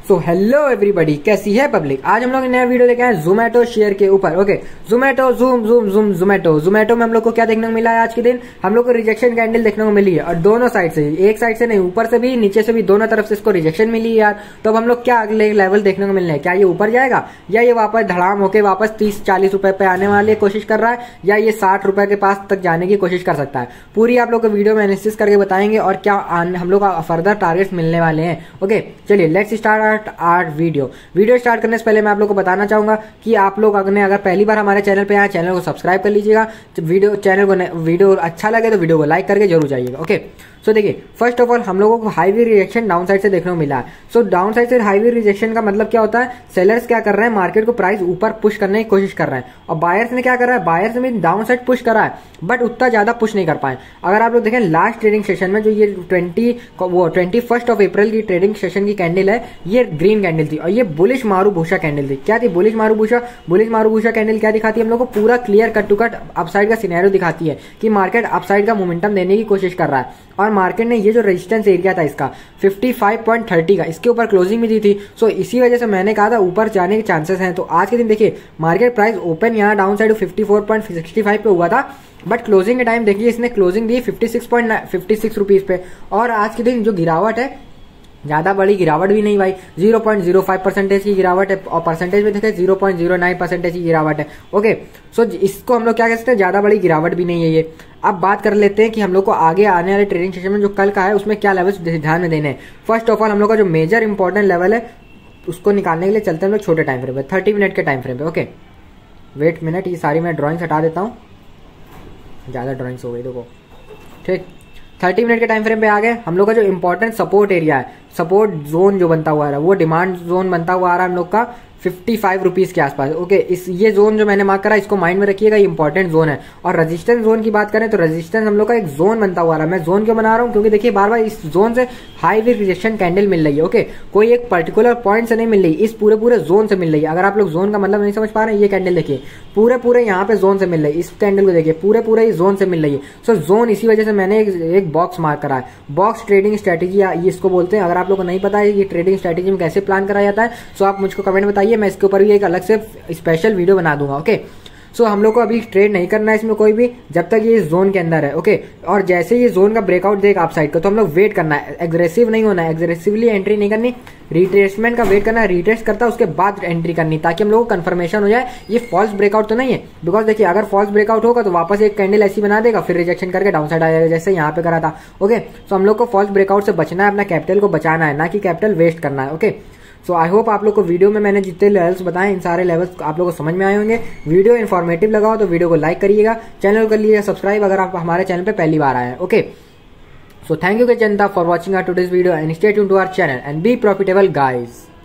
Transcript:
So hello everybody, कैसी है public. आज हम लोग नया वीडियो लेके आए जोमेटो शेयर के ऊपर। ओके, जोमेटो जोमेटो में हम लोग को क्या देखने को मिला है। आज के दिन हम लोग को रिजेक्शन कैंडल देखने को मिली है और दोनों साइड से, एक साइड से नहीं, ऊपर से भी नीचे से भी, दोनों तरफ से इसको रिजेक्शन मिली है यार। तो अब हम लोग क्या अगले लेवल देखने को मिलने है, क्या ये ऊपर जाएगा या ये वापस धड़ाम होके वापस 30-40 रुपए पे आने वाली कोशिश कर रहा है, या ये 60 रुपए के पास तक जाने की कोशिश कर सकता है। पूरी आप लोग को वीडियो में एनालिसिस करके बताएंगे और क्या हम लोग का फर्दर टारगेट्स मिलने वाले हैं। ओके चलिए let's start our video start करने से पहले मैं आप लोग को बताना चाहूंगा कि आप लोग अगर पहली बार हमारे चैनल पे आए, चैनल को सब्सक्राइब कर लीजिएगा। वीडियो अच्छा लगे तो वीडियो को लाइक करके जरूर जाइएगा। ओके सो देखिए, फर्स्ट ऑफ ऑल हम लोगों को हाईवे रिजेक्शन डाउन साइड से देखने को मिला है। सो डाउन साइड से हाईवे रिजेक्शन का मतलब क्या होता है, सेलर्स क्या कर रहे हैं, मार्केट को प्राइस ऊपर पुश करने की कोशिश कर रहे हैं और बायर्स ने क्या कर रहा है, बायर्स ने भी डाउन साइड पुश करा है बट उतना ज्यादा पुश नहीं कर पाए। अगर आप लोग देखें लास्ट ट्रेडिंग सेशन में जो ये 21 अप्रैल की ट्रेडिंग सेशन की कैंडल है, ये ग्रीन कैंडल थी और ये बुलिश मारूभूषा कैंडल थी। क्या थी बुलिश मारूभूषा कैंडल क्या दिखाती है हम लोग को, पूरा clear cut to cut upside का सिनेरियो दिखाती है कि मार्केट अपसाइड का मोमेंटम देने की कोशिश कर रहा है। और मार्केट ने ये जो रेजिस्टेंस एरिया था इसका 55.30 का, इसके ऊपर क्लोजिंग भी दी थी। सो इसी वजह से मैंने कहा था ऊपर जाने के चांसेस हैं। तो आज के दिन देखिए मार्केट प्राइस ओपन यहाँ डाउन साइड 54.65 पे हुआ था बट क्लोजिंग के टाइम देखिए इसने क्लोजिंग दी 56 रुपीज पे। और आज के दिन जो गिरावट है, ज्यादा बड़ी गिरावट भी नहीं भाई, 0.05% की गिरावट है और परसेंटेज में देखें 0.09% की गिरावट है। ओके सो इसको हम लोग क्या कहते हैं, ज्यादा बड़ी गिरावट भी नहीं है ये। अब बात कर लेते हैं कि हम लोग को आगे आने वाले ट्रेडिंग सेशन में जो कल का है उसमें क्या लेवल्स ध्यान में देने हैं। फर्स्ट ऑफ ऑल हम लोग का जो मेजर इंपॉर्टेंट लेवल है उसको निकालने के लिए चलते हैं हम लोग छोटे टाइम फ्रेम पे, 30 मिनट के टाइम फ्रेम पे। ओके वेट मिनट, ये सारी मैं ड्रॉइंग्स हटा देता हूँ, ज्यादा ड्रॉइंग्स हो गई देखो। ठीक, 30 मिनट के टाइम फ्रेम पे आ गए। हम लोग का जो इंपॉर्टेंट सपोर्ट एरिया है, सपोर्ट जोन जो बनता हुआ है, वो डिमांड जोन बनता हुआ आ रहा है हम लोग का 55 रुपीज के आसपास। ओके ये जोन जो मैंने मार्क करा इसको माइंड में रखिएगा, ये इंपॉर्टेंट जोन है। और रेजिस्टेंस जोन की बात करें तो रेजिस्टेंस हम लोग का एक जोन बनता हुआ रहा है। मैं जोन क्यों बना रहा हूँ, क्योंकि देखिए बार बार इस जोन से हाईवे रिजेक्शन कैंडल मिल रही है। ओके कोई एक पर्टिकुलर पॉइंट से नहीं मिल रही, इस पूरे जोन से मिल रही है। अगर आप लोग जोन का मतलब नहीं समझ पा रहे हैं, ये कैंडल देखिए पूरे यहाँ पे जोन से मिल रही है, इस कैंडल को देखिए पूरे ही जोन से मिल रही है। सो जोन इसी वजह से मैंने एक बॉक्स मार्क करा है। बॉक्स ट्रेडिंग स्ट्रेटेजी ये इसको बोलते हैं। अगर आप लोग को नहीं पता है ये ट्रेडिंग स्ट्रेटेजी में कैसे प्लान कराया जाता है, सो आप मुझको कमेंट बताइए, मैं इसके ऊपर भी एक अलग से स्पेशल वीडियो बना दूंगा। ओके सो हम लोग को अभी ट्रेड नहीं करना है इसमें कोई भी, जब तक ये जोन के अंदर है। ओके और जैसे ये जोन का ब्रेकआउट देगा आप साइड का, तो हम लोग वेट करना है, एग्रेसिव नहीं होना है, एग्रेसिवली एंट्री नहीं करनी, रिट्रेसमेंट का वेट करना है, रिट्रेस करता है उसके बाद एंट्री करनी, ताकि हम लोग को कंफर्मेशन हो जाए ये फॉल्स ब्रेकआउट तो नहीं है। बिकॉज देखिए अगर फॉल्स ब्रेकआउट होगा तो वापस एक कैंडल ऐसी बना देगा, फिर रिजेक्शन करके डाउन साइड आ जाएगा जैसे यहाँ पे करा था। ओके सो हम लोग को फॉल्स ब्रेकआउट से बचना है, अपना कैपिटल को बचाना है, ना कि कैपिटल वेस्ट करना है। ओके सो आई होप आप लोग को वीडियो में मैंने जितने लेवल्स बताए इन सारे लेवल्स आप लोगों को समझ में आए होंगे। वीडियो इन्फॉर्मेटिव लगा हो तो वीडियो को लाइक करिएगा, चैनल को कर लीजिएगा सब्सक्राइब अगर आप हमारे चैनल पे पहली बार आए हैं। ओके सो थैंक यू जनता for watching our today's video and stay tuned to our channel and be profitable guys.